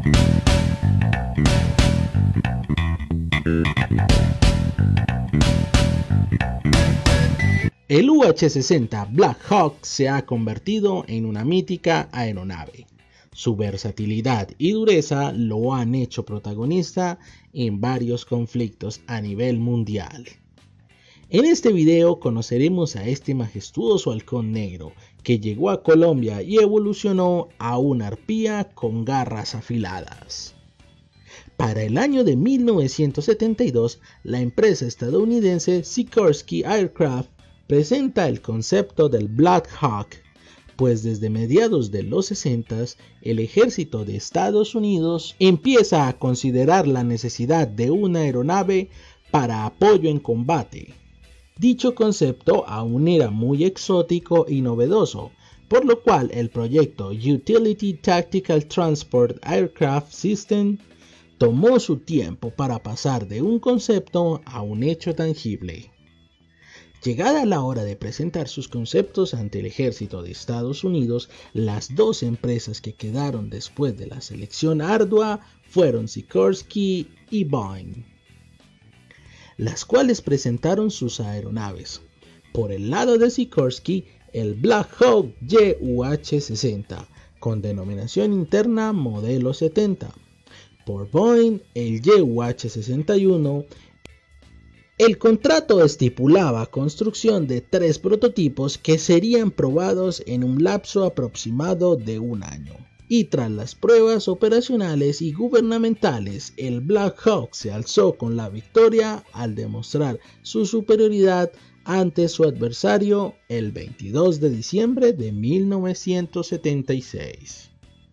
El UH-60 Black Hawk se ha convertido en una mítica aeronave. Su versatilidad y dureza lo han hecho protagonista en varios conflictos a nivel mundial. En este video conoceremos a este majestuoso halcón negro que llegó a Colombia y evolucionó a una arpía con garras afiladas. Para el año de 1972, la empresa estadounidense Sikorsky Aircraft presenta el concepto del Black Hawk, pues desde mediados de los 60s el ejército de Estados Unidos empieza a considerar la necesidad de una aeronave para apoyo en combate. Dicho concepto aún era muy exótico y novedoso, por lo cual el proyecto Utility Tactical Transport Aircraft System tomó su tiempo para pasar de un concepto a un hecho tangible. Llegada la hora de presentar sus conceptos ante el ejército de Estados Unidos, las dos empresas que quedaron después de la selección ardua fueron Sikorsky y Boeing, las cuales presentaron sus aeronaves. Por el lado de Sikorsky, el Black Hawk UH-60, con denominación interna modelo 70. Por Boeing, el UH-61. El contrato estipulaba construcción de 3 prototipos que serían probados en un lapso aproximado de un año. Y tras las pruebas operacionales y gubernamentales, el Black Hawk se alzó con la victoria al demostrar su superioridad ante su adversario el 22 de diciembre de 1976.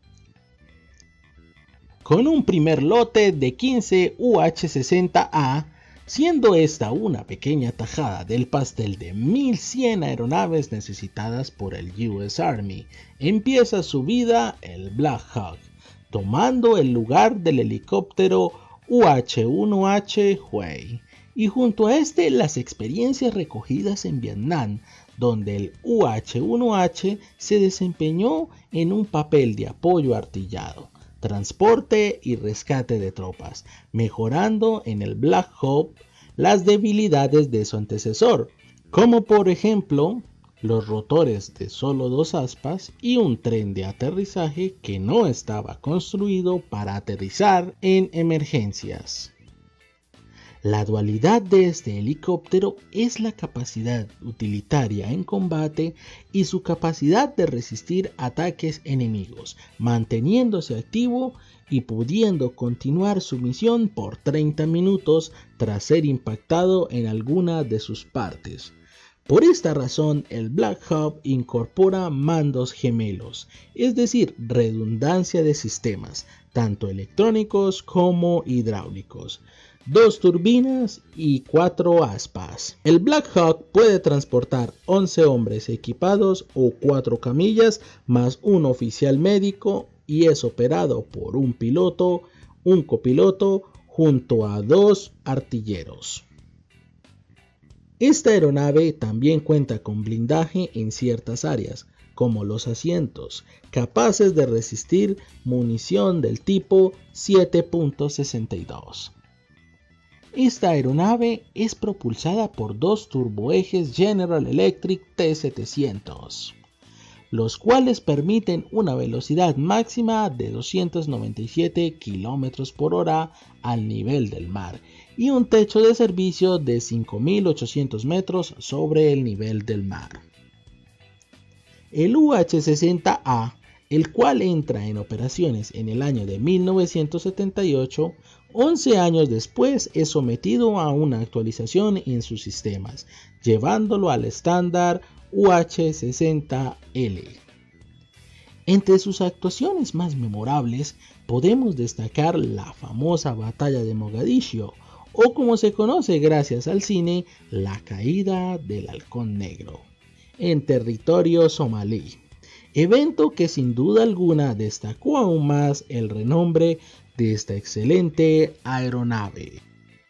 Con un primer lote de 15 UH-60A, siendo esta una pequeña tajada del pastel de 1100 aeronaves necesitadas por el US Army, empieza su vida el Black Hawk, tomando el lugar del helicóptero UH-1H Huey, y junto a este las experiencias recogidas en Vietnam, donde el UH-1H se desempeñó en un papel de apoyo artillado, transporte y rescate de tropas, mejorando en el Black Hawk las debilidades de su antecesor, como por ejemplo los rotores de solo 2 aspas y un tren de aterrizaje que no estaba construido para aterrizar en emergencias. La dualidad de este helicóptero es la capacidad utilitaria en combate y su capacidad de resistir ataques enemigos, manteniéndose activo y pudiendo continuar su misión por 30 minutos tras ser impactado en alguna de sus partes. Por esta razón, el Black Hawk incorpora mandos gemelos, es decir, redundancia de sistemas, tanto electrónicos como hidráulicos, 2 turbinas y 4 aspas. El Black Hawk puede transportar 11 hombres equipados o 4 camillas más un oficial médico y es operado por un piloto, un copiloto junto a 2 artilleros. Esta aeronave también cuenta con blindaje en ciertas áreas, como los asientos, capaces de resistir munición del tipo 7.62. Esta aeronave es propulsada por 2 turboejes General Electric T700, los cuales permiten una velocidad máxima de 297 km por hora al nivel del mar y un techo de servicio de 5.800 metros sobre el nivel del mar. El UH-60A, el cual entra en operaciones en el año de 1978, 11 años después es sometido a una actualización en sus sistemas, llevándolo al estándar UH-60L. Entre sus actuaciones más memorables podemos destacar la famosa batalla de Mogadiscio, o como se conoce gracias al cine, la caída del halcón negro, en territorio somalí, evento que sin duda alguna destacó aún más el renombre de esta excelente aeronave.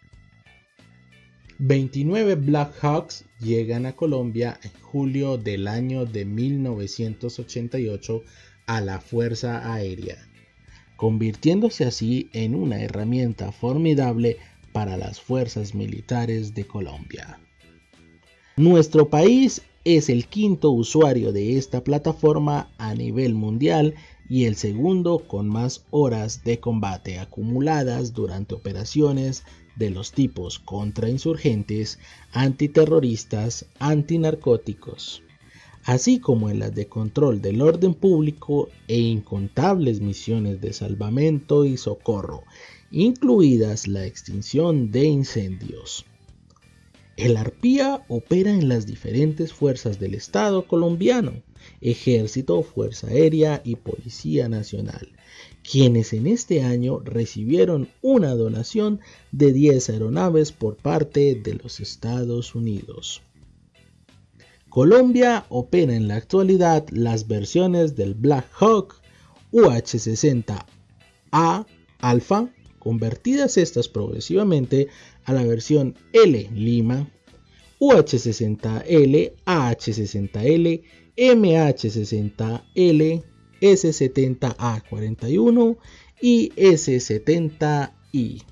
29 Black Hawks llegan a Colombia en julio del año de 1988 a la Fuerza Aérea, convirtiéndose así en una herramienta formidable para las fuerzas militares de Colombia. Nuestro país es el quinto usuario de esta plataforma a nivel mundial y el segundo con más horas de combate acumuladas durante operaciones de los tipos contrainsurgentes, antiterroristas, antinarcóticos, así como en las de control del orden público e incontables misiones de salvamento y socorro, incluidas la extinción de incendios. El Arpía opera en las diferentes fuerzas del Estado colombiano, Ejército, Fuerza Aérea y Policía Nacional, quienes en este año recibieron una donación de 10 aeronaves por parte de los Estados Unidos. Colombia opera en la actualidad las versiones del Black Hawk UH-60A Alpha, convertidas estas progresivamente a la versión L Lima, UH-60L, AH-60L, MH-60L, S-70A41 y S-70I.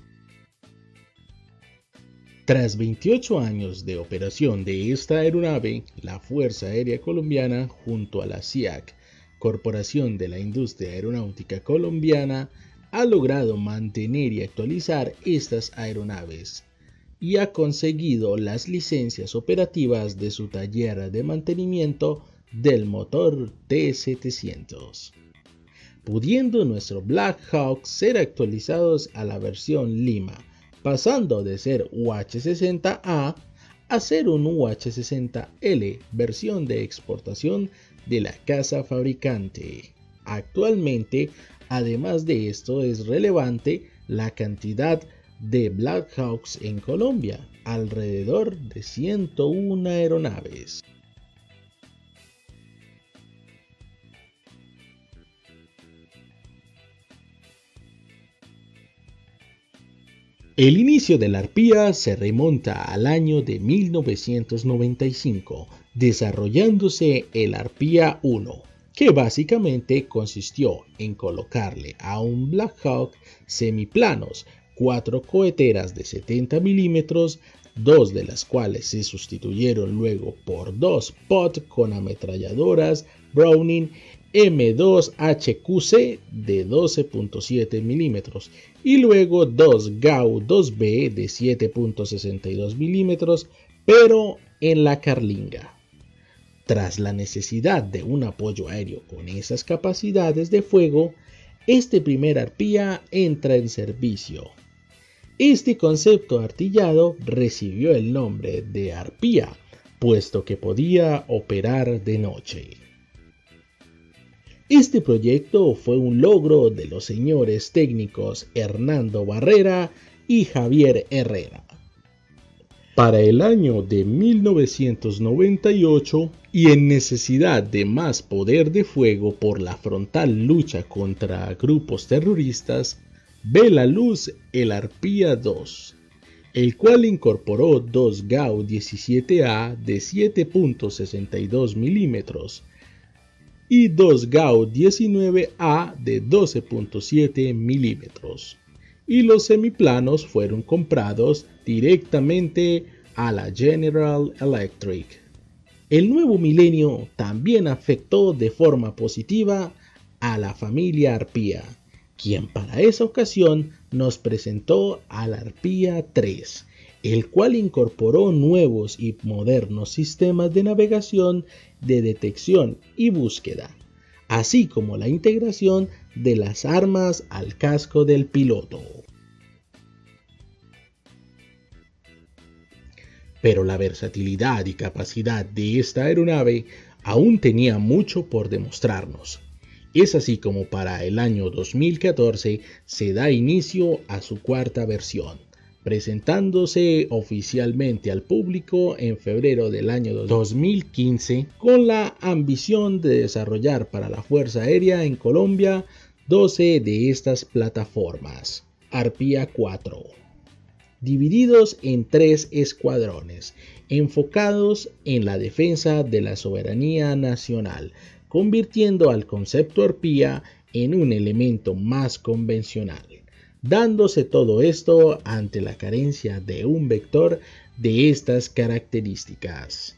Tras 28 años de operación de esta aeronave, la Fuerza Aérea Colombiana, junto a la CIAC, Corporación de la Industria Aeronáutica Colombiana, ha logrado mantener y actualizar estas aeronaves y ha conseguido las licencias operativas de su taller de mantenimiento del motor T-700, pudiendo nuestro Black Hawk ser actualizados a la versión Lima, pasando de ser UH-60A a ser un UH-60L, versión de exportación de la casa fabricante. Actualmente, además de esto, es relevante la cantidad de Black Hawks en Colombia, alrededor de 101 aeronaves. El inicio de la Arpía se remonta al año de 1995, desarrollándose el Arpía 1, que básicamente consistió en colocarle a un Black Hawk semiplanos 4 coheteras de 70 milímetros, 2 de las cuales se sustituyeron luego por 2 POT con ametralladoras Browning M2HQC de 12.7 milímetros y luego 2 GAU 2B de 7.62 milímetros, pero en la carlinga. Tras la necesidad de un apoyo aéreo con esas capacidades de fuego, este primer Arpía entra en servicio. Este concepto artillado recibió el nombre de Arpía, puesto que podía operar de noche. Este proyecto fue un logro de los señores técnicos Hernando Barrera y Javier Herrera. Para el año de 1998, y en necesidad de más poder de fuego por la frontal lucha contra grupos terroristas, ve la luz el Arpía 2, el cual incorporó 2 GAU 17A de 7.62 milímetros y 2 GAU 19A de 12.7 milímetros, y los semiplanos fueron comprados directamente a la General Electric. El nuevo milenio también afectó de forma positiva a la familia Arpía, quien para esa ocasión nos presentó al Arpía 3, el cual incorporó nuevos y modernos sistemas de navegación, de detección y búsqueda, así como la integración de las armas al casco del piloto. Pero la versatilidad y capacidad de esta aeronave aún tenía mucho por demostrarnos. Es así como para el año 2014 se da inicio a su cuarta versión, presentándose oficialmente al público en febrero del año 2015 con la ambición de desarrollar para la Fuerza Aérea en Colombia 12 de estas plataformas, Arpía 4, divididos en 3 escuadrones, enfocados en la defensa de la soberanía nacional, convirtiendo al concepto Arpía en un elemento más convencional, dándose todo esto ante la carencia de un vector de estas características.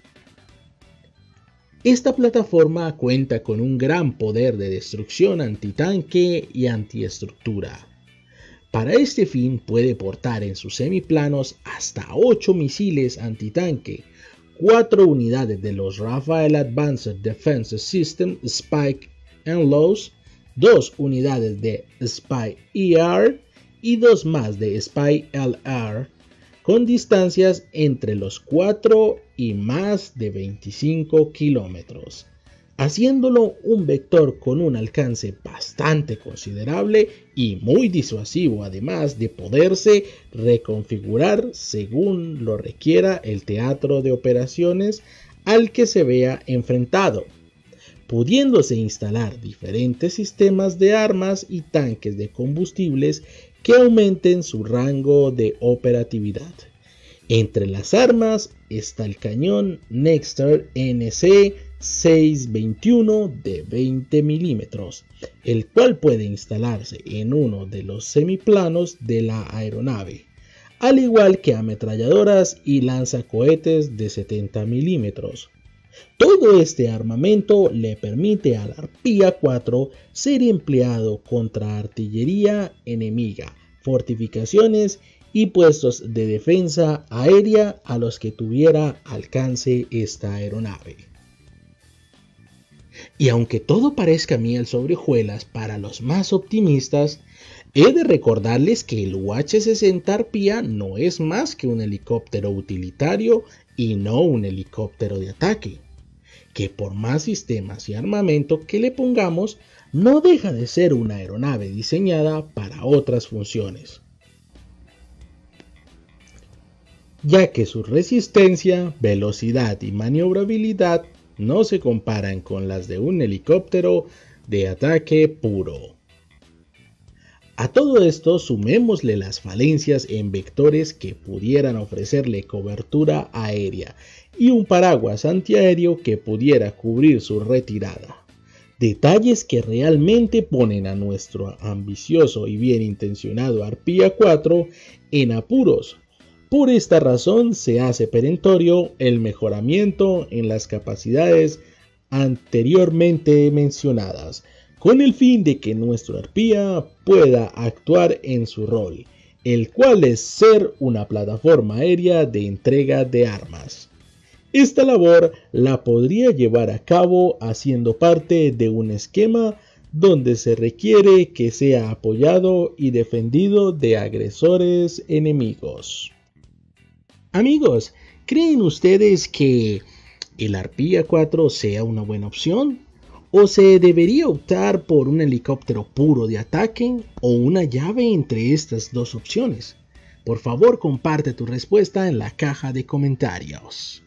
Esta plataforma cuenta con un gran poder de destrucción antitanque y antiestructura. Para este fin puede portar en sus semiplanos hasta 8 misiles antitanque, 4 unidades de los Rafael Advanced Defense System Spike Loss, 2 unidades de Spy ER y 2 más de Spy LR, con distancias entre los 4 y más de 25 kilómetros, haciéndolo un vector con un alcance bastante considerable y muy disuasivo, además de poderse reconfigurar según lo requiera el teatro de operaciones al que se vea enfrentado, pudiéndose instalar diferentes sistemas de armas y tanques de combustibles que aumenten su rango de operatividad. Entre las armas está el cañón Nexter NC 621 de 20 milímetros, el cual puede instalarse en uno de los semiplanos de la aeronave, al igual que ametralladoras y lanzacohetes de 70 milímetros. Todo este armamento le permite al Arpía 4 ser empleado contra artillería enemiga, fortificaciones y puestos de defensa aérea a los que tuviera alcance esta aeronave. Y aunque todo parezca miel sobre hojuelas para los más optimistas, he de recordarles que el UH-60 Arpía no es más que un helicóptero utilitario y no un helicóptero de ataque, que por más sistemas y armamento que le pongamos, no deja de ser una aeronave diseñada para otras funciones, ya que su resistencia, velocidad y maniobrabilidad no se comparan con las de un helicóptero de ataque puro. A todo esto sumémosle las falencias en vectores que pudieran ofrecerle cobertura aérea y un paraguas antiaéreo que pudiera cubrir su retirada. Detalles que realmente ponen a nuestro ambicioso y bien intencionado Arpía 4 en apuros. Por esta razón se hace perentorio el mejoramiento en las capacidades anteriormente mencionadas, con el fin de que nuestro Arpía pueda actuar en su rol, el cual es ser una plataforma aérea de entrega de armas. Esta labor la podría llevar a cabo haciendo parte de un esquema donde se requiere que sea apoyado y defendido de agresores enemigos. Amigos, ¿creen ustedes que el Arpía 4 sea una buena opción? ¿O se debería optar por un helicóptero puro de ataque o una llave entre estas dos opciones? Por favor, comparte tu respuesta en la caja de comentarios.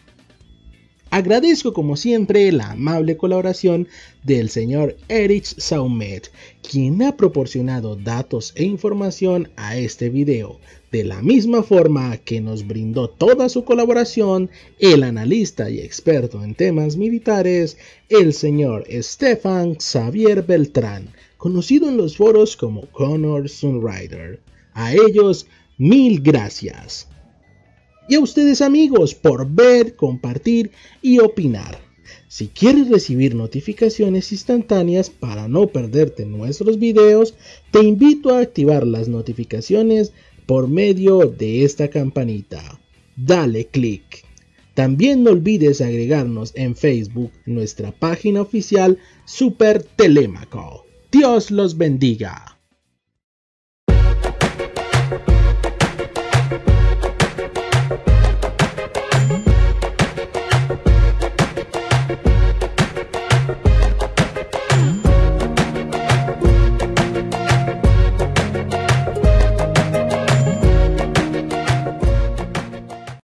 Agradezco como siempre la amable colaboración del señor Erich Saumet, quien ha proporcionado datos e información a este video, de la misma forma que nos brindó toda su colaboración el analista y experto en temas militares, el señor Stefan Xavier Beltrán, conocido en los foros como Connor Sunrider. A ellos, mil gracias. Y a ustedes amigos por ver, compartir y opinar. Si quieres recibir notificaciones instantáneas para no perderte nuestros videos, te invito a activar las notificaciones por medio de esta campanita. Dale click. También no olvides agregarnos en Facebook, nuestra página oficial Super Telemaco. Dios los bendiga.